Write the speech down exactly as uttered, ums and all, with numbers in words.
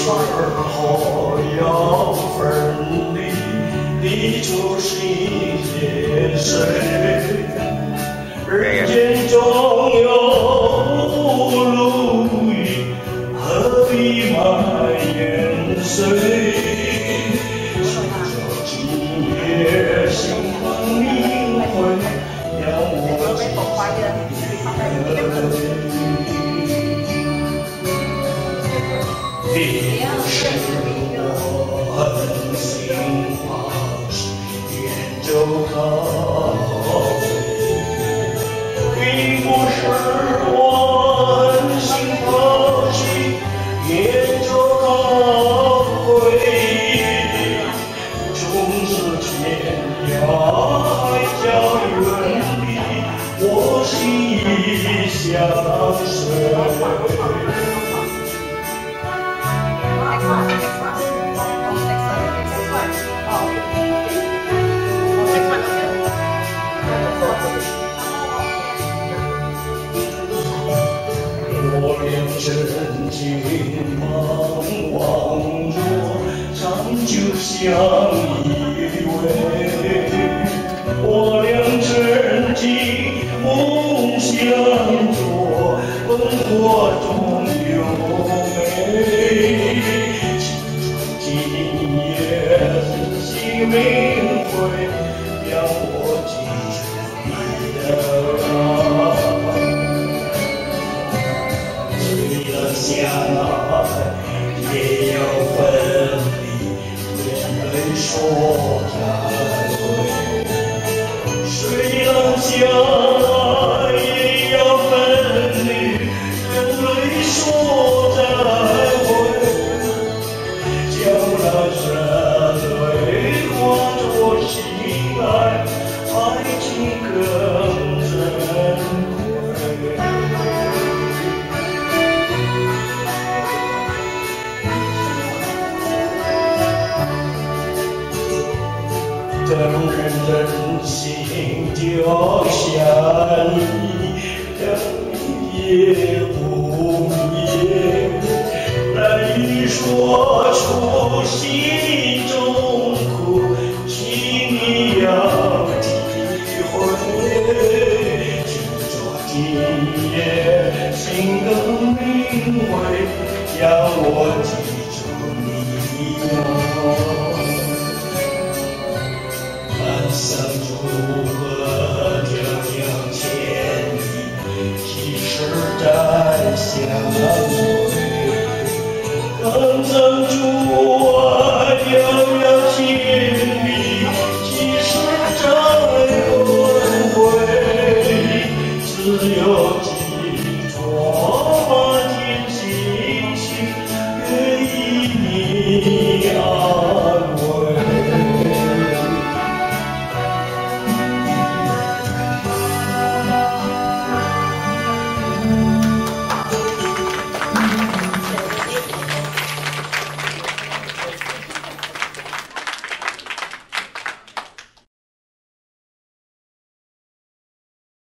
时候要分离，你就是眼水。人间中有路遇，何必埋怨谁？今夜星光明辉，让我记得。并不是我狠心放弃远走高飞，并不是我狠心放弃远走高飞，从此天涯海角远离，我心已相随。我俩真情茫茫若长久相依偎，我俩真情梦想着烽火中有美，今夜星明辉，让我记住你的相爱也要分离，眼泪说再会。虽然相爱也要分离，眼泪说再会。将那热泪化作心爱，爱情更珍贵。等人真心丢下你，等也不灭，难以说出心中苦，请你要体会。就说今夜星更明辉，让我记住你哦。相祝贺迢迢千里，几时再相会？更曾祝